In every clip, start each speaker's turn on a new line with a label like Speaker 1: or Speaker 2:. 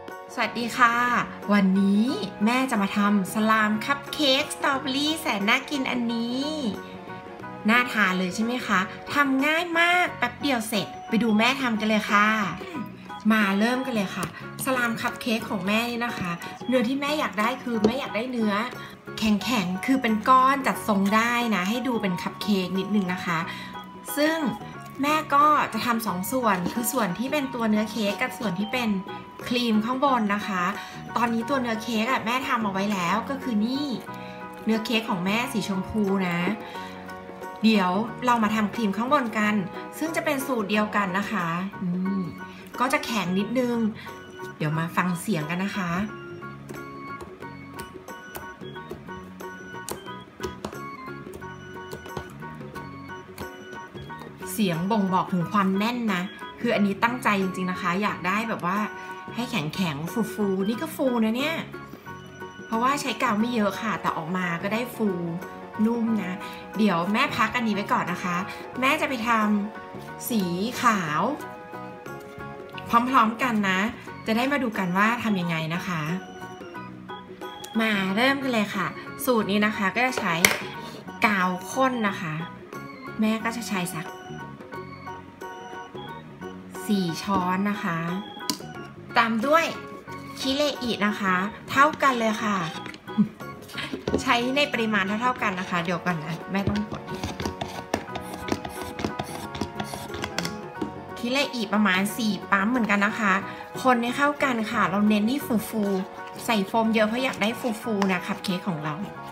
Speaker 1: สวัสดีค่ะวันนี้แม่จะมาทำสลามคัพเค้กสตรอเบอรี่แสนน่ากินอันนี้น่าทานเลยใช่ไหมคะทำง่ายมากแป๊บเดียวเสร็จไปดูแม่ทำกันเลยค่ะมาเริ่มกันเลยค่ะสลามคัพเค้กของแม่นี่นะคะเนื้อที่แม่อยากได้คือแม่อยากได้เนื้อแข็งๆคือเป็นก้อนจัดทรงได้นะให้ดูเป็นคัพเค้กนิดนึงนะคะซึ่งแม่ก็จะทำ2 ส่วนคือส่วนที่เป็นตัวเนื้อเค้กกับส่วนที่เป็นครีมข้างบนนะคะตอนนี้ตัวเนื้อเค้กแม่ทำเอาไว้แล้วก็คือนี่เนื้อเค้กของแม่สีชมพูนะเดี๋ยวเรามาทำครีมข้างบนกันซึ่งจะเป็นสูตรเดียวกันนะคะก็จะแข็งนิดนึงเดี๋ยวมาฟังเสียงกันนะคะเสียงบ่งบอกถึงความแน่นนะคืออันนี้ตั้งใจจริงๆนะคะอยากได้แบบว่าให้แข็งๆฟูๆนี่ก็ฟูนะเนี่ยเพราะว่าใช้กาวไม่เยอะค่ะแต่ออกมาก็ได้ฟูนุ่มนะเดี๋ยวแม่พักอันนี้ไว้ก่อนนะคะแม่จะไปทำสีขาวพร้อมๆกันนะจะได้มาดูกันว่าทำยังไงนะคะมาเริ่มกันเลยค่ะสูตรนี้นะคะก็จะใช้กาวข้นนะคะแม่ก็จะใช้สัก4 ช้อนนะคะตามด้วยคิเลอินะคะเท่ากันเลยค่ะใช้ในปริมาณเท่ากันนะคะเดี๋ยวก่อนนะแม่ต้องกดคิเลอิประมาณ4 ปั๊มเหมือนกันนะคะคนให้เข้ากันค่ะเราเน้นที่ฟูๆใส่โฟมเยอะเพราะอยากได้ฟูๆนะคัพเค้กของเรา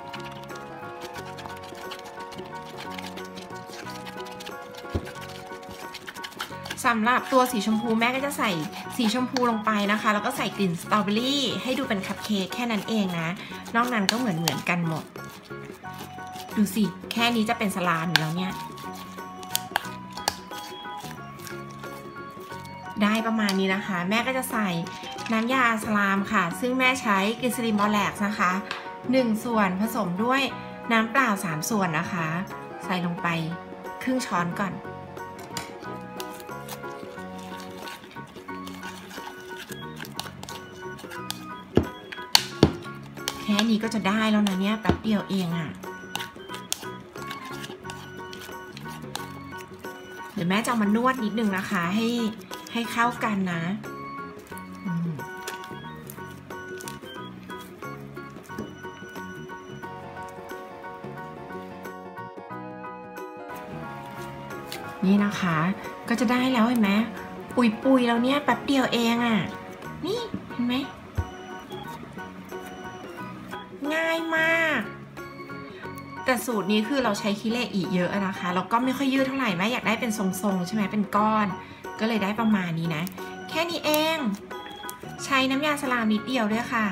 Speaker 1: สำหรับตัวสีชมพูแม่ก็จะใส่สีชมพูลงไปนะคะแล้วก็ใส่กลิ่นสตรอเบอรี่ให้ดูเป็นคัพเค้กแค่นั้นเองนะนอกนั้นก็เหมือนกันหมดดูสิแค่นี้จะเป็นสลามอยู่แล้วเนี่ยได้ประมาณนี้นะคะแม่ก็จะใส่น้ำยาสลามค่ะซึ่งแม่ใช้กลิเซอรีนบอแลกซ์นะคะ1 ส่วนผสมด้วยน้ำเปล่า3 ส่วนนะคะใส่ลงไปครึ่งช้อนก่อนแค่นี้ก็จะได้แล้วนะเนี่ยแป๊บเดียวเองอ่ะเดี๋ยวแม่จะมานวดนิดนึงนะคะให้เข้ากันนะนี่นะคะก็จะได้แล้วเห็นไหมปุยแล้วเนี่ยแป๊บเดียวเองอ่ะนี่เห็นไหมง่ายมากแต่สูตรนี้คือเราใช้คิเลอิเยอะนะคะแล้วก็ไม่ค่อยยืดเท่าไหร่แม่อยากได้เป็นทรงๆใช่ไหมเป็นก้อนก็เลยได้ประมาณนี้นะแค่นี้เองใช้น้ำยาสลามนิดเดียวด้วยค่ะ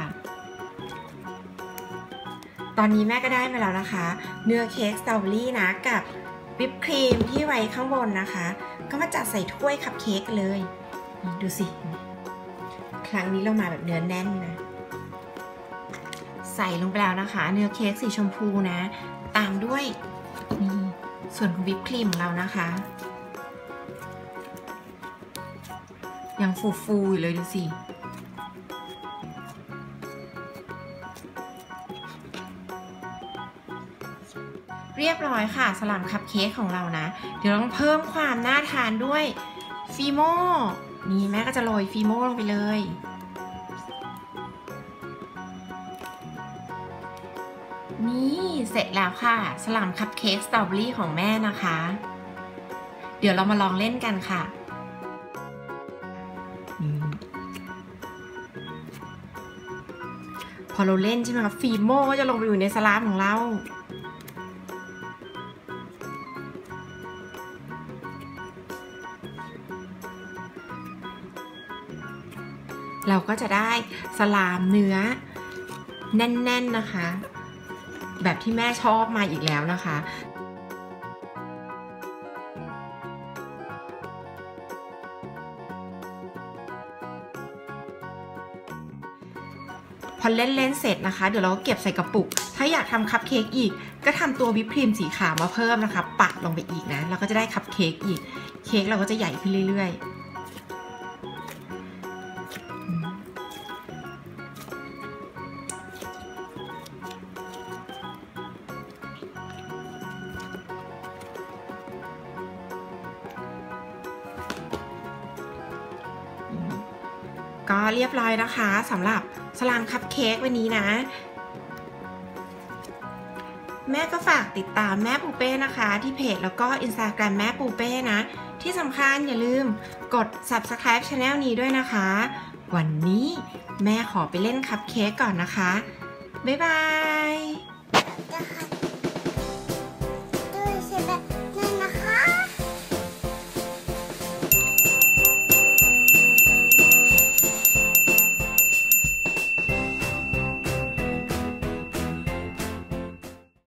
Speaker 1: ตอนนี้แม่ก็ได้มาแล้วนะคะเนื้อเค้กสตรอเบอรี่นะกับวิปครีมที่ไว้ข้างบนนะคะก็มาจัดใส่ถ้วยคัพเค้กเลยดูสิครั้งนี้เรามาแบบเนื้อแน่นนะใส่ลงไปแล้วนะคะเนื้อเค้กสีชมพูนะตามด้วยนี่ส่วนของวิปครีมของเรานะคะยังฟูๆอยู่เลยดูสิเรียบร้อยค่ะสลามคัพเค้กของเรานะเดี๋ยวต้องเพิ่มความน่าทานด้วยฟีโม่นี่แม่ก็จะโรยฟีโม่ลงไปเลยนี่เสร็จแล้วค่ะสลามคัพเค้กสตรอเบอรี่ของแม่นะคะเดี๋ยวเรามาลองเล่นกันค่ะพอเราเล่นใช่ไหมคะฟีโม่ก็จะลงไปอยู่ในสลามของเราเราก็จะได้สลามเนื้อแน่นๆนะคะแบบที่แม่ชอบมาอีกแล้วนะคะพอเล่นเสร็จนะคะเดี๋ยวเราก็เก็บใส่กระปุกถ้าอยากทำคัพเค้กอีกก็ทำตัววิปครีมสีขาวมาเพิ่มนะคะปะลงไปอีกนะเราก็จะได้คัพเค้กอีกเค้กเราก็จะใหญ่ขึ้นเรื่อยๆก็เรียบร้อยนะคะสำหรับสลามคัพเค้กวันนี้นะแม่ก็ฝากติดตามแม่ปูเป้นะคะที่เพจแล้วก็ Instagram แม่ปูเป้นะที่สำคัญอย่าลืมกด Subscribe Channel นี้ด้วยนะคะวันนี้แม่ขอไปเล่นคัพเค้กก่อนนะคะบ๊ายบาย